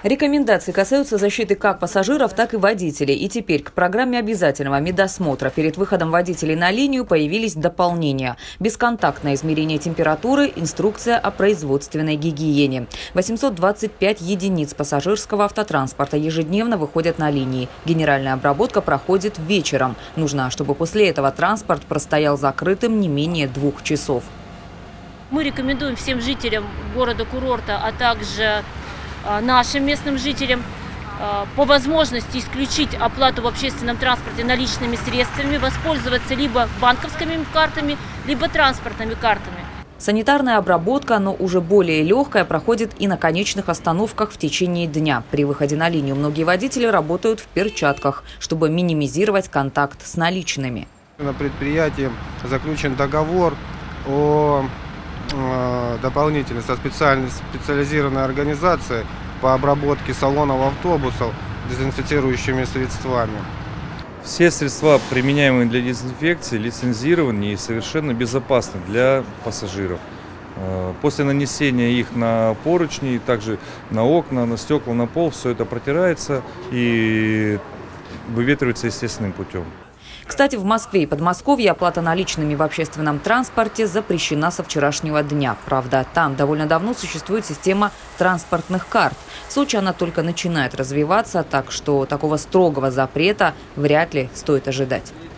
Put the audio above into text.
Рекомендации касаются защиты как пассажиров, так и водителей. И теперь к программе обязательного медосмотра перед выходом водителей на линию появились дополнения. Бесконтактное измерение температуры, инструкция о производственной гигиене. 825 единиц пассажирского автотранспорта ежедневно выходят на линии. Генеральная обработка проходит вечером. Нужно, чтобы после этого транспорт простоял закрытым не менее 2 часов. Мы рекомендуем всем жителям города-курорта, а также нашим местным жителям по возможности исключить оплату в общественном транспорте наличными средствами, воспользоваться либо банковскими картами, либо транспортными картами. Санитарная обработка, но уже более легкая, проходит и на конечных остановках в течение дня. При выходе на линию многие водители работают в перчатках, чтобы минимизировать контакт с наличными. На предприятии заключен договор о дополнительно со специализированной организацией по обработке салонов автобусов дезинфицирующими средствами. Все средства, применяемые для дезинфекции, лицензированы и совершенно безопасны для пассажиров. После нанесения их на поручни, также на окна, на стекла, на пол, все это протирается и выветривается естественным путем. Кстати, в Москве и Подмосковье оплата наличными в общественном транспорте запрещена со вчерашнего дня. Правда, там довольно давно существует система транспортных карт. В Сочи она только начинает развиваться, так что такого строгого запрета вряд ли стоит ожидать.